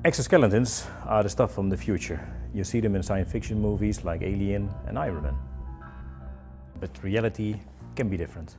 Exoskeletons are the stuff from the future. You see them in science fiction movies like Alien and Iron Man. But reality can be different.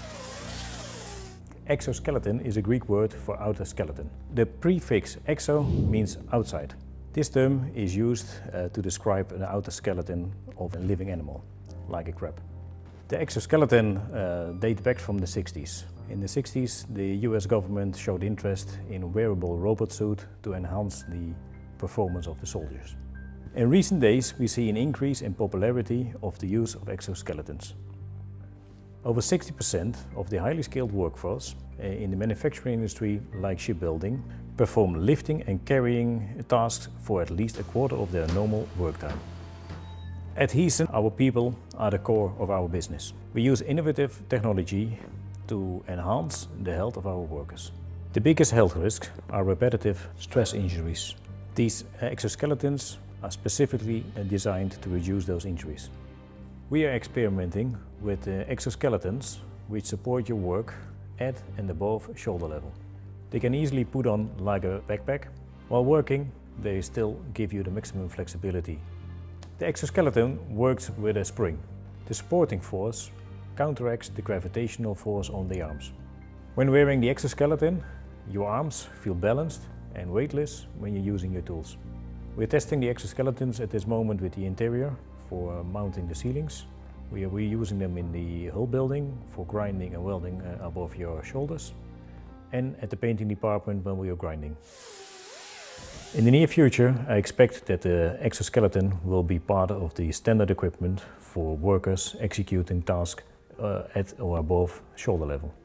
Exoskeleton is a Greek word for outer skeleton. The prefix exo means outside. This term is used to describe an outer skeleton of a living animal, like a crab. The exoskeleton dates back from the 60s. In the 60s, the US government showed interest in a wearable robot suit to enhance the performance of the soldiers. In recent days, we see an increase in popularity of the use of exoskeletons. Over 60% of the highly skilled workforce in the manufacturing industry, like shipbuilding, perform lifting and carrying tasks for at least a quarter of their normal work time. At Heesen, our people are the core of our business. We use innovative technology to enhance the health of our workers. The biggest health risks are repetitive stress injuries. These exoskeletons are specifically designed to reduce those injuries. We are experimenting with exoskeletons which support your work at and above shoulder level. They can easily put on like a backpack. While working, they still give you the maximum flexibility. The exoskeleton works with a spring. The supporting force counteracts the gravitational force on the arms. When wearing the exoskeleton, your arms feel balanced and weightless when you're using your tools. We're testing the exoskeletons at this moment with the interior for mounting the ceilings. We are reusing them in the hull building for grinding and welding above your shoulders, and at the painting department when we are grinding. In the near future, I expect that the exoskeleton will be part of the standard equipment for workers executing tasks at or above shoulder level.